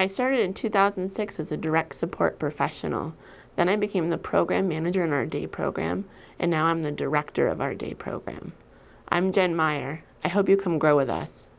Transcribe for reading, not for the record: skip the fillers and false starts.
I started in 2006 as a direct support professional. Then I became the program manager in our day program, and now I'm the director of our day program. I'm Jen Meyer. I hope you come grow with us.